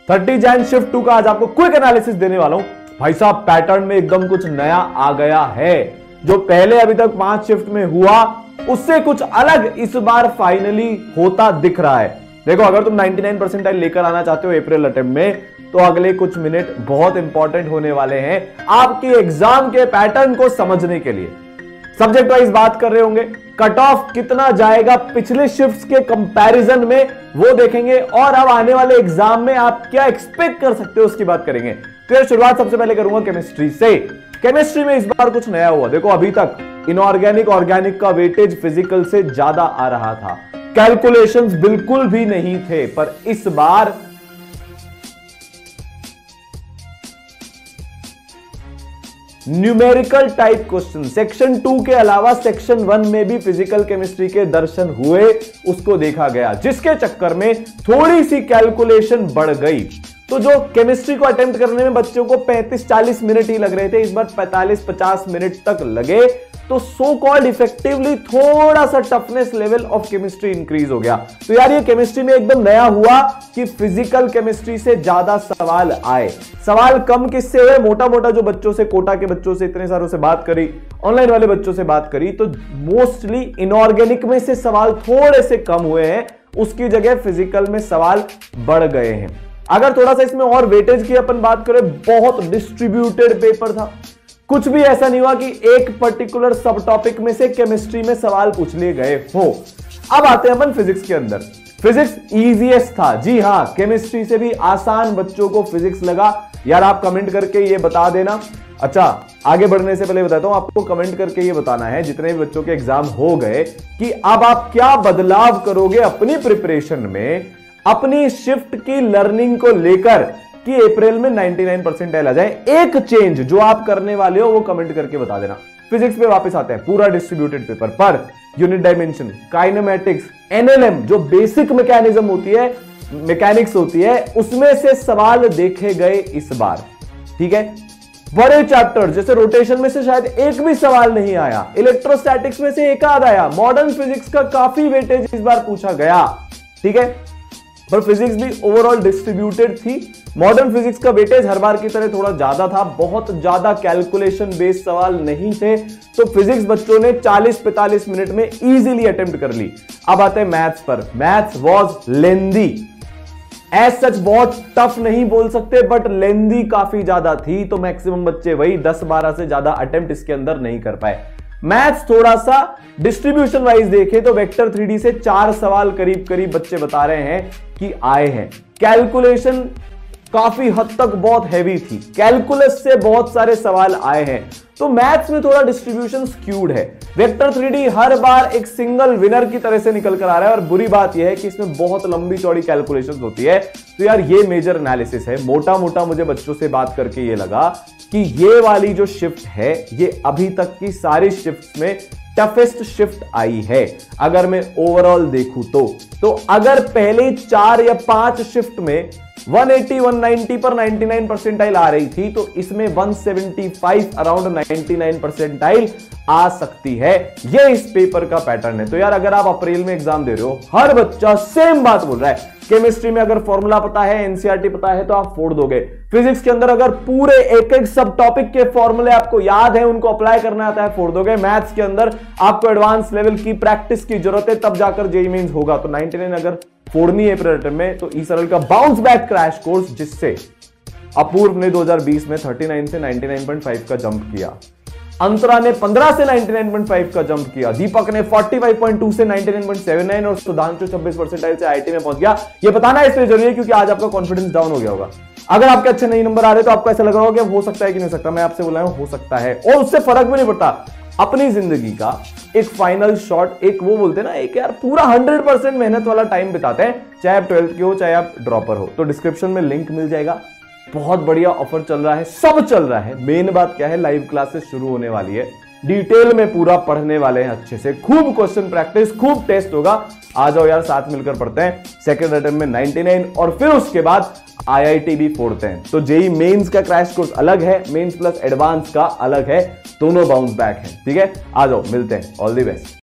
30 Jain shift 2 का आज आपको क्विक एनालिसिस देने वाला हूं। भाई साहब पैटर्न में एकदम कुछ नया आ गया है। जो पहले अभी तक 5 शिफ्ट में हुआ उससे कुछ अलग इस बार फाइनली होता दिख रहा है। देखो अगर तुम 99 परसेंटाइल लेकर आना चाहते हो अप्रैल अटेम्प्ट में तो अगले कुछ मिनट बहुत इंपॉर्टेंट होने वाले हैं आपके एग्जाम के पैटर्न को समझने के लिए। सब्जेक्ट वाइज बात कर रहे होंगे, कट ऑफ कितना जाएगा पिछले शिफ्ट्स के कंपैरिजन में वो देखेंगे और अब आने वाले एग्जाम में आप क्या एक्सपेक्ट कर सकते हो उसकी बात करेंगे। तो शुरुआत सबसे पहले करूंगा केमिस्ट्री से। केमिस्ट्री में इस बार कुछ नया हुआ। देखो अभी तक इनऑर्गेनिक ऑर्गेनिक का वेटेज फिजिकल से ज्यादा आ रहा था, कैलकुलेशंस बिल्कुल भी नहीं थे, पर इस बार न्यूमेरिकल टाइप क्वेश्चन सेक्शन 2 के अलावा सेक्शन 1 में भी फिजिकल केमिस्ट्री के दर्शन हुए, उसको देखा गया, जिसके चक्कर में थोड़ी सी कैलकुलेशन बढ़ गई। तो जो केमिस्ट्री को अटेम्प्ट करने में बच्चों को 35-40 मिनट ही लग रहे थे, इस बार 45-50 मिनट तक लगे। तो सो कॉल्ड इफेक्टिवली थोड़ा सा toughness level of chemistry increase हो गया। तो यार ये केमिस्ट्री में एकदम नया हुआ कि फिजिकल केमिस्ट्री से ज्यादा सवाल आए। सवाल कम किससे हुए? मोटा मोटा जो बच्चों से, कोटा के बच्चों से, इतने सारों से बात करी, ऑनलाइन वाले बच्चों से बात करी, तो मोस्टली इनऑर्गेनिक में से सवाल थोड़े से कम हुए हैं, उसकी जगह फिजिकल में सवाल बढ़ गए हैं। अगर थोड़ा सा इसमें और वेटेज की अपन बात करें, बहुत डिस्ट्रीब्यूटेड पेपर था। कुछ भी ऐसा नहीं हुआ कि एक पर्टिकुलर सब टॉपिक में से केमिस्ट्री में सवाल पूछ लिए गए हो। अब आते हैं अपन फिजिक्स के अंदर। फिजिक्स इजीएस्ट था। जी हां, केमिस्ट्री से भी आसान बच्चों को फिजिक्स लगा। यार आप कमेंट करके ये बता देना। अच्छा, आगे बढ़ने से पहले बताता हूं आपको, कमेंट करके ये बताना है जितने भी बच्चों के एग्जाम हो गए कि अब आप क्या बदलाव करोगे अपनी प्रिपरेशन में, अपनी शिफ्ट की लर्निंग को लेकर कि अप्रैल में 99 परसेंटाइल आ जाए। एक चेंज जो आप करने वाले हो वो कमेंट करके बता देना। फिजिक्स पे वापस आते हैं, पूरा डिस्ट्रीब्यूटेड पेपर पर यूनिट डायमेंशन, काइनेमेटिक्स, एनएलएम जो बेसिक मैकेनिज्म होती है, मैकेनिक्स होती है, उसमें से सवाल देखे गए इस बार। ठीक है, बड़े चैप्टर जैसे रोटेशन में से शायद एक भी सवाल नहीं आया, इलेक्ट्रोस्टैटिक्स में से एक आध आया, मॉडर्न फिजिक्स का काफी वेटेज इस बार पूछा गया। ठीक है, पर फिजिक्स भी ओवरऑल डिस्ट्रीब्यूटेड थी। मॉडर्न फिजिक्स का वेटेज हर बार की तरह थोड़ा ज्यादा था, बहुत ज्यादा कैलकुलेशन बेस्ड सवाल नहीं थे, तो फिजिक्स बच्चों ने 40-45 मिनट में इजीली अटेम्प्ट कर ली। अब आते हैं मैथ्स पर। Maths was lengthy, as such बहुत टफ नहीं बोल सकते, बट लेंदी काफी ज्यादा थी, तो मैक्सिमम बच्चे वही 10-12 से ज्यादा अटेम्प्ट इसके अंदर नहीं कर पाए। मैथ्स थोड़ा सा डिस्ट्रीब्यूशन वाइज देखे तो वेक्टर 3D से 4 सवाल करीब करीब बच्चे बता रहे हैं कि आए हैं। कैलकुलेशन काफी हद तक बहुत हैवी थी, कैलकुलस से बहुत सारे सवाल आए हैं, तो मैथ्स में थोड़ा डिस्ट्रीब्यूशन स्क्यूड है। वेक्टर 3D हर बार एक सिंगल विनर की तरह से निकल कर आ रहा है, और बुरी बात यह है कि इसमें बहुत लंबी चौड़ी कैलकुलेशंस होती है। तो यार ये मेजर एनालिसिस है। मोटा मोटा मुझे बच्चों से बात करके ये लगा कि ये वाली जो शिफ्ट है ये अभी तक की सारी शिफ्ट में टफेस्ट शिफ्ट आई है। अगर मैं ओवरऑल देखूं तो अगर पहले 4 या 5 शिफ्ट में 180-190 पर 99 परसेंटाइल आ रही थी, तो इसमें 175 अराउंड 99 परसेंटाइल आ सकती है। ये इस पेपर का पैटर्न है। तो यार अगर आप अप्रैल में एग्जाम दे रहे हो, हर बच्चा सेम बात बोल रहा है। केमिस्ट्री में अगर फॉर्मूला पता है, एनसीईआरटी पता है, तो आप फोड़ दोगे। फिजिक्स के अंदर अगर पूरे एक एक सब टॉपिक के फॉर्मूले आपको याद है, उनको अप्लाई करना आता है, फोड़ दोगे। मैथ्स के अंदर आपको एडवांस लेवल की प्रैक्टिस की जरूरत है, तब जाकर जेईई मेंस होगा। तो 99 अगर फोड़नी है अप्रैल में, तो ई सरल का बाउंस बैक क्रैश कोर्स, जिससे अपूर्व ने 2020 में 39 से 99.5 का जंप किया, अंतरा ने 15 से 99.5 का जंप किया, दीपक ने 45.2 से 99.79 और सुधांशु 26 परसेंटाइल से आईआईटी में पहुंच गया। ये बताना इसलिए जरूरी है क्योंकि आज आपका कॉन्फिडेंस डाउन हो गया होगा। अगर आपके अच्छे नहीं नंबर आ रहे तो आपको ऐसा लग रहा होगा कि हो सकता है कि नहीं हो सकता। मैं आपसे बोला हूं हो सकता है, और उससे फर्क भी नहीं पड़ता। अपनी जिंदगी का एक फाइनल शॉट, एक वो बोलते हैं ना, एक यार पूरा 100% मेहनत वाला टाइम बिताते हैं, चाहे आप 12th के हो चाहे आप ड्रॉपर हो। तो डिस्क्रिप्शन में लिंक मिल जाएगा। बहुत बढ़िया ऑफर चल रहा है, सब चल रहा है। मेन बात क्या है, लाइव क्लासेस शुरू होने वाली है, डिटेल में पूरा पढ़ने वाले हैं अच्छे से, खूब क्वेश्चन प्रैक्टिस, खूब टेस्ट होगा। आ जाओ यार, साथ मिलकर पढ़ते हैं। सेकंड अटेम्प्ट में 99 और फिर उसके बाद आईआईटी भी फोड़ते हैं। तो जेईई मेंस का क्रैश कोर्स अलग है, मेंस प्लस एडवांस का अलग है, दोनों बाउंस बैक है। ठीक है, आ जाओ, मिलते हैं। All the best.